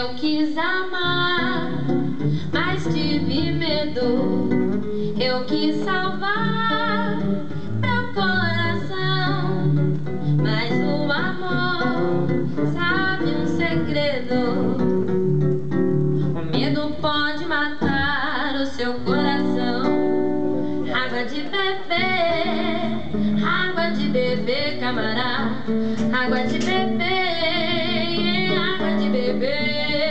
Eu quis amar, mas tive medo. Eu quis salvar meu coração, mas o amor sabe um segredo. O medo pode matar o seu coração. Água de beber, camarada. Água de beber, água de beber.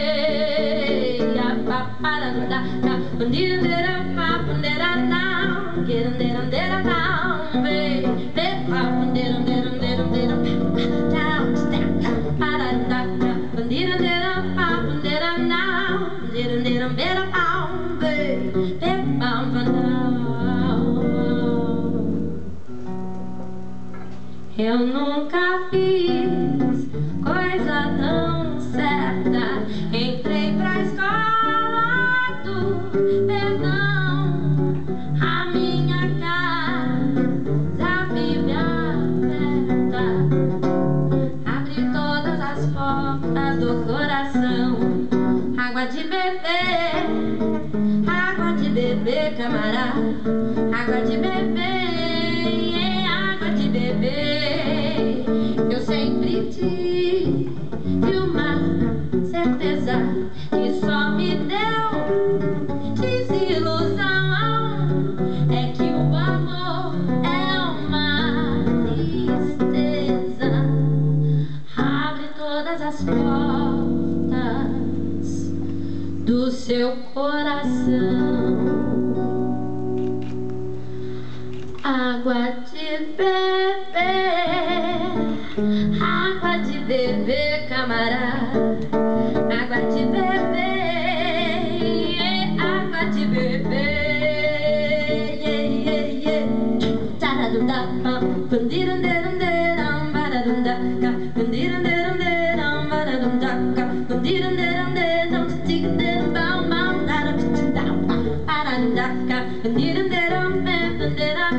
Eu nunca fiz coisa tão certa. Entrei pra escola do perdão. A minha casa vive aberta. Abre todas as portas do coração. Água de beber, camarada. Água de beber, água de beber. Eu sempre tive uma certeza que só me deu desilusão. É que o amor é uma tristeza. Abre todas as portas do seu coração. Água de beber, camarada. Água de beber, água de beber. Taradundapam, pandiranderanderam, baradundaka, pandiranderanderam, baradundaka, pandiranderanderam, stigaderam, bam, daradundam, paradundaka, pandiranderam, pandiranderam.